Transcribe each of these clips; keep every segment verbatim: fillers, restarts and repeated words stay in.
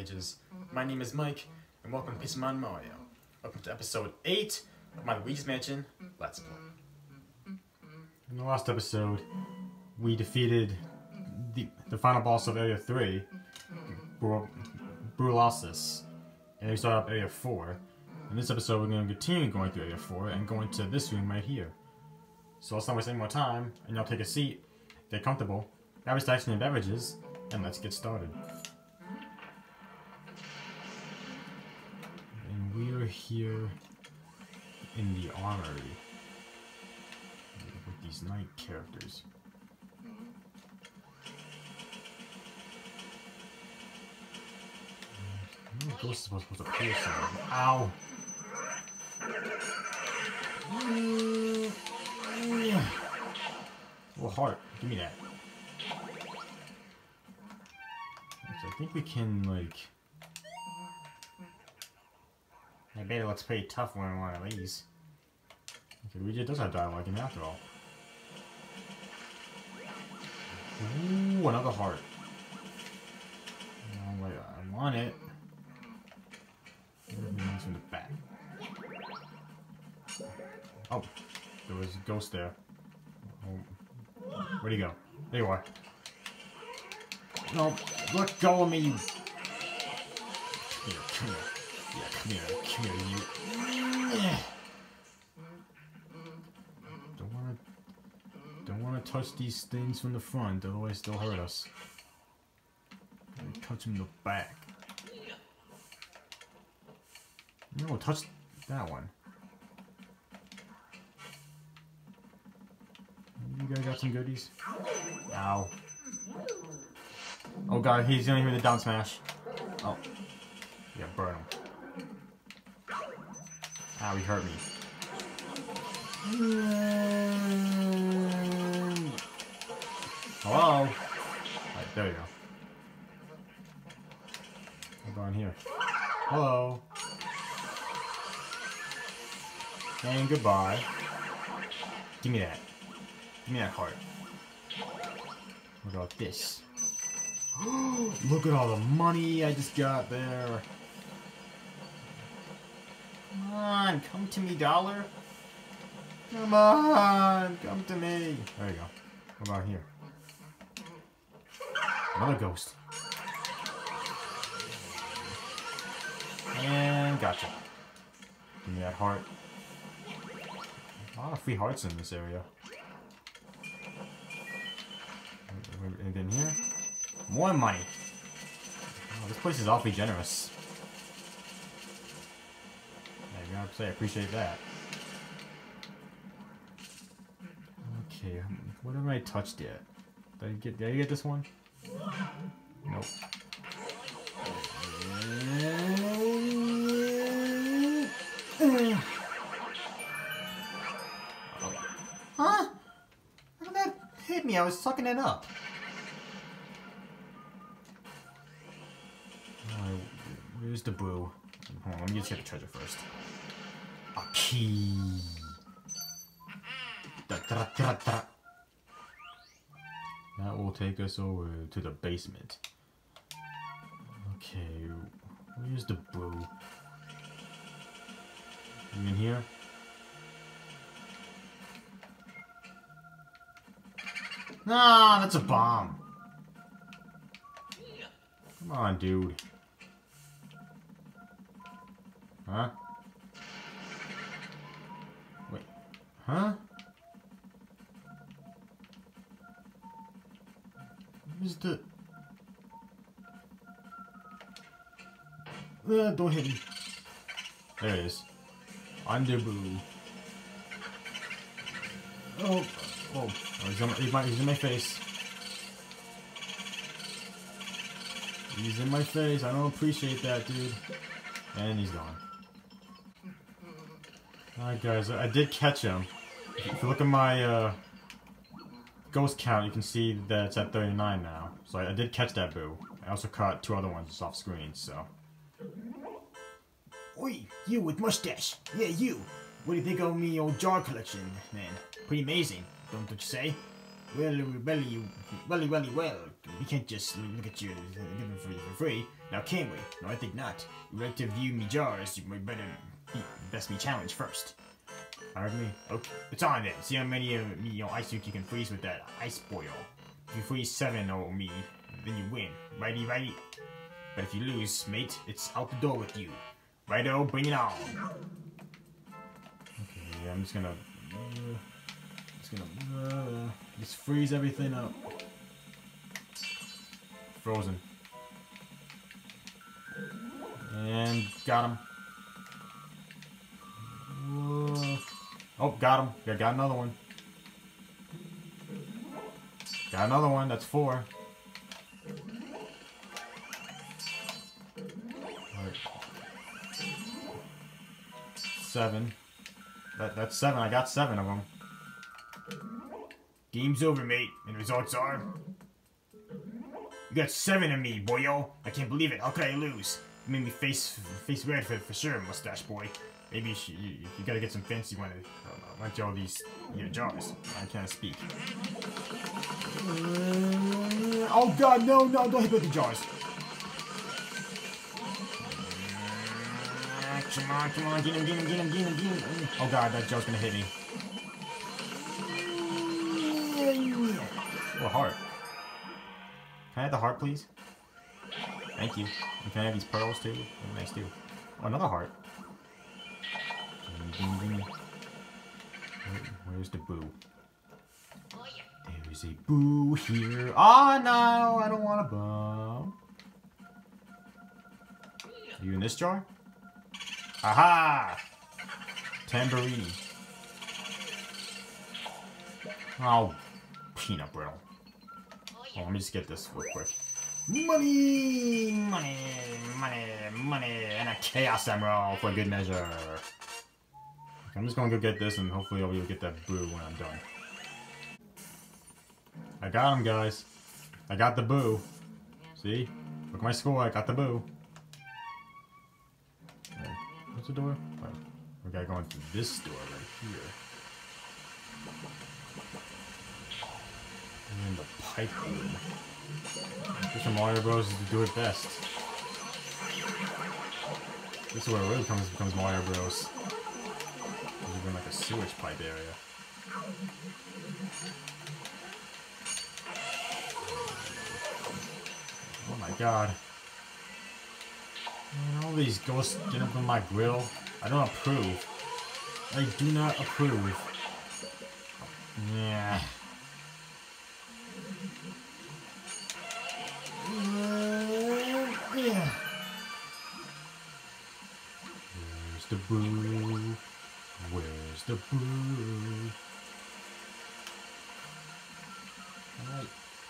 Ages. My name is Mike, and welcome to Pixelmon Mario. Welcome to episode eight of my Luigi's Mansion Let's Play. In the last episode, we defeated the, the final boss of Area three, Bru Brulasis, and we started up Area four. In this episode, we're going to continue going through Area four and going to this room right here. So let's not waste any more time, and y'all take a seat, get comfortable, grab your snacks and beverages, and let's get started. And we are here in the armory with these knight characters. I know Ghost is supposed to appear somewhere. Ow! Well, heart, give me that. So I think we can, like... I bet it looks pretty tough wearing one of these. Okay, Luigi does have dialogue in after all. Ooh, another heart. Oh, wait, I want it. It's in the back. Oh, there was a ghost there. Oh. Where'd he go? There you are. No, let go of me, you. Come here, come here. Yeah, come here, come here, you. Don't wanna, don't wanna touch these things from the front, otherwise they'll hurt us. Touch them in the back. No, touch that one. You guys got some goodies? Ow. Oh god, he's gonna hear the down smash. Oh. Yeah, burn him. Ow, he hurt me. Hello? Right, there you go. Hold on here. Hello. And goodbye. Give me that. Give me that heart. What about this? Look at all the money I just got there. Come on, come to me, dollar. Come on, come to me. There you go. What about here? Another ghost. And gotcha. Give me that heart. A lot of free hearts in this area. Anything here? More money! Oh, this place is awfully generous. I gotta say, I appreciate that. Okay, what have I touched yet? Did I get, did I get this one? Nope. Huh? How did that hit me? I was sucking it up. Where's the brew? Hold on, let me just get the treasure first. A key. Da, da, da, da. That will take us over to the basement. Okay, where's the brew? You in here? Nah, that's a bomb. Come on, dude. Huh? Wait. Huh? Where's the... Uh, don't hit me. There it is. Underboo. Oh. Oh. Oh, he's in my, he's, my, he's in my face. He's in my face. I don't appreciate that, dude. And he's gone. Alright guys, I did catch him. If you look at my uh, ghost count, you can see that it's at thirty-nine now. So I, I did catch that boo. I also caught two other ones off screen, so. Oi, you with mustache. Yeah, you. What do you think of me old jar collection, man? Pretty amazing, don't you say? Well, well, well, well, well, we can't just look at you and give them for, for free, now can we? No, I think not. If you like to view me jars, you might better be, best me challenge first. Pardon me? Okay, it's on then. See how many of me, you know, ice cube you can freeze with that ice boil. If you freeze seven of me, then you win. Righty, righty. But if you lose, mate, it's out the door with you. Righto, bring it on. Okay, I'm just gonna... Uh, just gonna... Uh, just freeze everything up. Frozen. And got him. Whoa. Oh, got him. Yeah, got another one. Got another one. That's four. Right. Seven. That, that's seven. I got seven of them. Game's over, mate. And the results are... You got seven of me, boyo. I can't believe it. How could I lose? You made me face face red for, for sure, mustache boy. Maybe you, should, you, you gotta get some fancy one. I don't know. Went to all these you know, jars. I can't speak. Uh, oh god, no, no, don't hit with the jars. Uh, come on, come on, get him, get him, get him, get him, get him. Oh god, that jar's gonna hit me. Oh, heart. Can I have the heart, please? Thank you. And can I have these pearls, too? Oh, nice, too. Oh, another heart. Gimme, gimme, gimme. Where, where's the boo? There's a boo here. Oh, no! I don't want a bum. Are you in this jar? Aha! Tamborini. Oh, peanut brittle. Oh, let me just get this real quick. Money! Money! Money! Money! And a Chaos Emerald for good measure. Okay, I'm just gonna go get this and hopefully I'll be able to get that boo when I'm done. I got him, guys. I got the boo. See? Look at my score. I got the boo. Okay. What's the door? Oh, we gotta go into this door right here. And then the pipe room. Super Mario Bros. Is to do it best. This is where it really comes becomes Mario Bros. We're in like a sewage pipe area. Oh my god. Man, all these ghosts get up on my grill. I don't approve. I do not approve. Yeah. Yeah. Where's the boo? Where's the boo? Alright.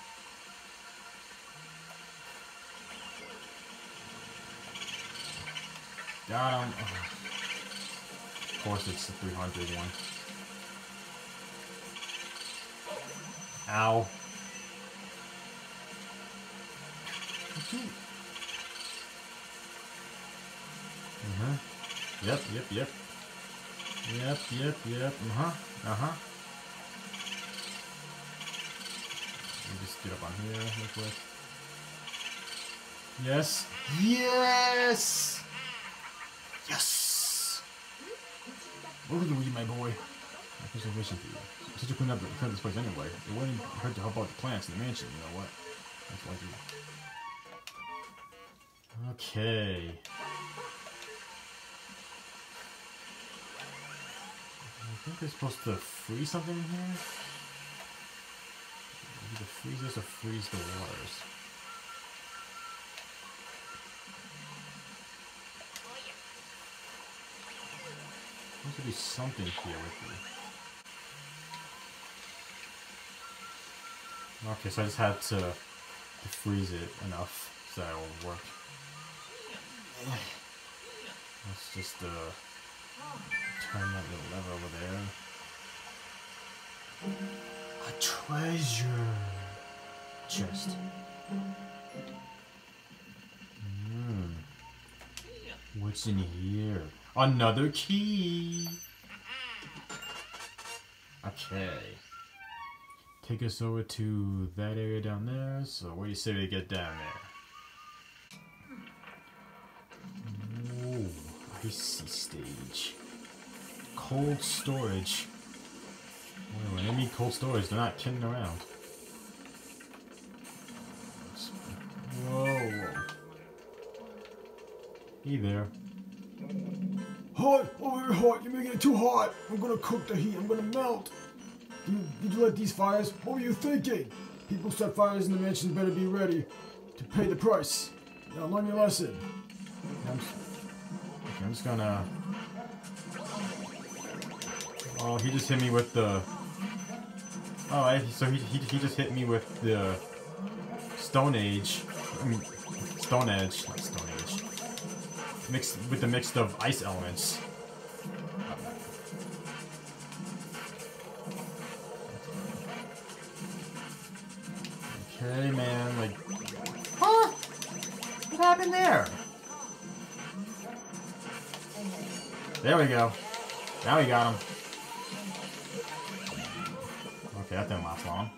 Got him. Oh. Of course it's the three hundred one. Ow. Uh-huh. Yep, yep, yep. Yep, yep, yep. Uh-huh. Uh-huh. Let me just get up on here real quick. Yes. Yes! Yes! Look at you, my boy. I have a mission for you. Since you couldn't have this place anyway, it wouldn't hurt to help out the plants in the mansion, you know what? That's like you. Okay. I think they're supposed to freeze something in here. Either freeze this or freeze the waters. There should be something here with me. Okay, so I just had to, to freeze it enough so that it will work. Let's just uh, turn that little lever over there. A treasure chest. Hmm. What's in here? Another key. Okay. take us over to that area down there. So where do you say we get down there? Ooh, icy stage. Cold storage. Well, when they need cold storage, they're not kidding around. Whoa, whoa. Hey there. Hot! Oh, you're hot! You're making it too hot! I'm gonna cook the heat, I'm gonna melt! Did you, did you light these fires? What were you thinking? People set fires in the mansion, better be ready to pay the price. Now learn your lesson. I'm just, okay, I'm just gonna... Oh, he just hit me with the... Oh, I, so he, he, he just hit me with the Stone Age. I mean, Stone Edge, not Stone Age. Mixed with the mix of ice elements. Okay, man, like... Huh? What happened there? There we go. Now we got him. Okay, that didn't last long.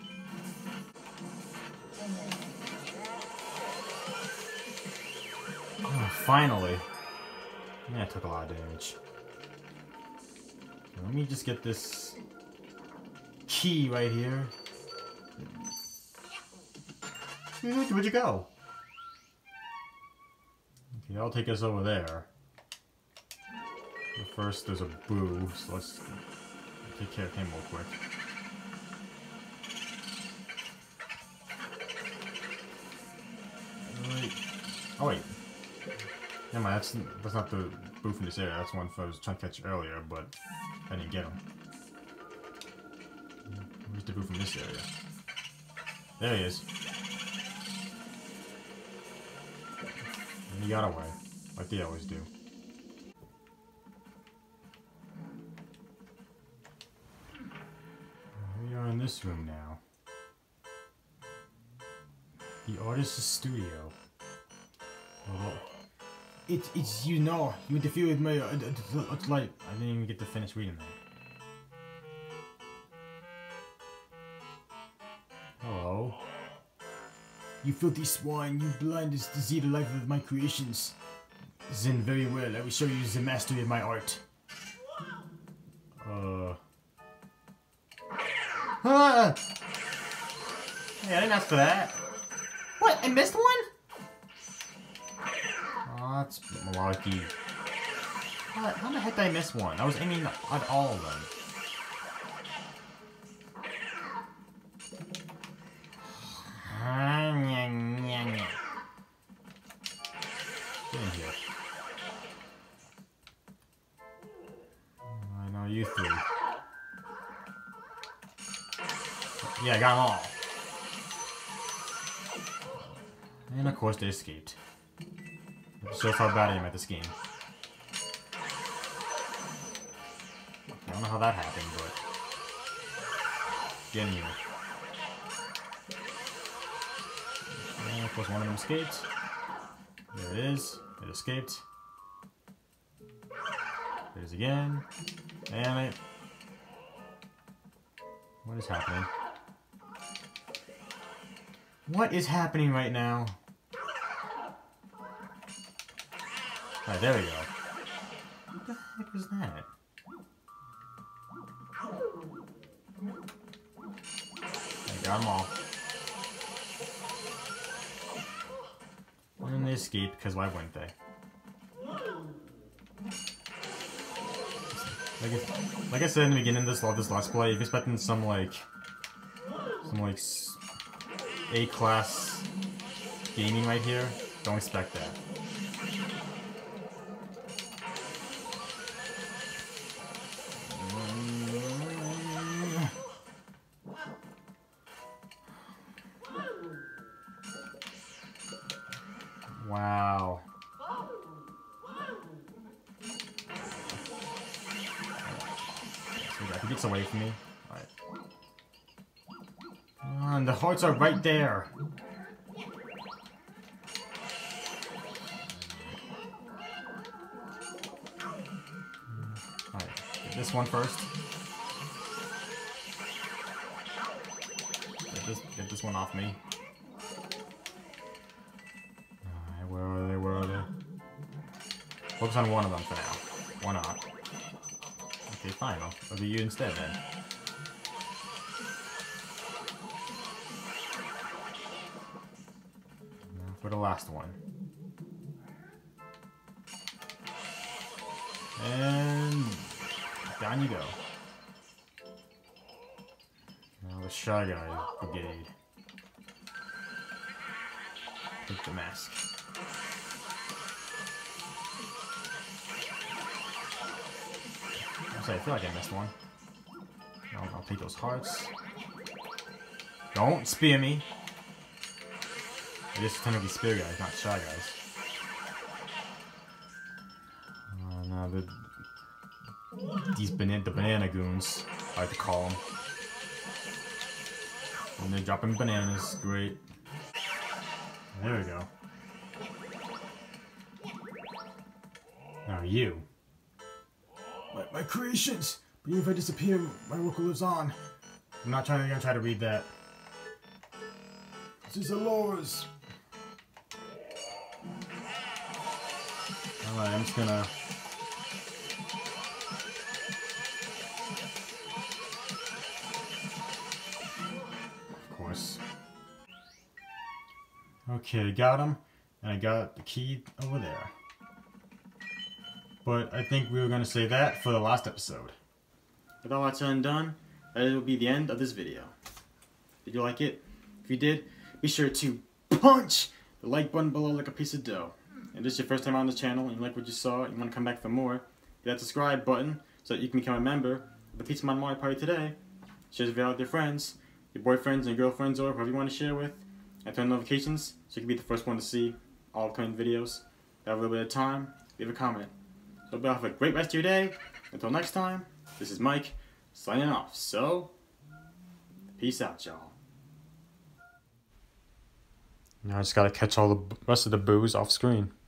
Oh, finally. Yeah, I took a lot of damage. Let me just get this key right here. Where'd you go? Okay, I'll take us over there. But first, there's a boo, so let's take care of him real quick. Wait. Oh wait. Never mind, that's, that's not the boo from this area. That's the one I was trying to catch earlier, but I didn't get him. Where's the boo from this area? There he is. And he got away, like they always do. We are in this room now. The artist's studio. Oh, It, it's you know, you interfere with my, uh, it's like... I didn't even get to finish reading that. Hello. You filthy swine, you blind as to see the life of my creations. Then very well, I will show you the mastery of my art. Uh. Ah! Hey, I didn't ask for that. What? I missed one? Oh, that's malarkey. What? How the heck did I miss one? I was aiming at all of them. Get in here. I know you three. Yeah, I got them all. And of course they escaped. It shows how bad I am at this game. I don't know how that happened, but... Get in here. And of course one of them escaped. There it is. It escaped. There it is again. Damn it. What is happening? What is happening right now? Alright, there we go. What the heck was that? I got them all. And they escaped, because why wouldn't they? Like, if, like I said in the beginning of this, this Let's Play, if you're expecting some, like, some, like, A-class gaming right here, don't expect that. Wow. So he gets away from me. Alright. Oh, and the hearts are right there. Alright, this one first. Get this, get this one off me. Alright, where are they? Where are they? Focus on one of them for now. Why not? Okay, fine. I'll, I'll do you instead then. Now for the last one. And down you go. Now the Shy Guy Brigade. Take the mask. I feel like I missed one. I'll, I'll take those hearts. Don't spear me. It is technically spear guys, not Shy Guys. Uh, now the these banana the banana goons, I like to call them. And they're dropping bananas. Great. There we go. Now you. My, my creations! But even if I disappear, my work lives on. I'm not trying to gonna try to read that. This is Alora's. Alright, I'm just gonna... Of course. Okay, got him. And I got the key over there. But I think we were going to say that for the last episode. With all that said and done, that will be the end of this video. Did you like it? If you did, be sure to punch the like button below like a piece of dough. And this is your first time on this channel and you like what you saw and you want to come back for more, hit that subscribe button so that you can become a member of the Pizza Man Mario Party today. Share this video with your friends, your boyfriends and your girlfriends or whoever you want to share with. And turn on notifications so you can be the first one to see all upcoming videos. Have a little bit of time, leave a comment. So have a great rest of your day. Until next time, this is Mike, signing off. So, peace out, y'all. Now I just gotta catch all the rest of the booze off screen.